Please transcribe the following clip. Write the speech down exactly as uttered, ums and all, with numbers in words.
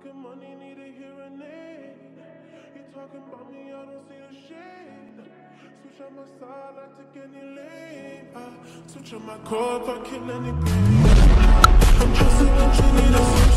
talking money, need a hearing aid. You talking about me, I don't see a shade. Switch on my side, I take any lane. I switch on my core if I kill any pain. I'm just a what you need.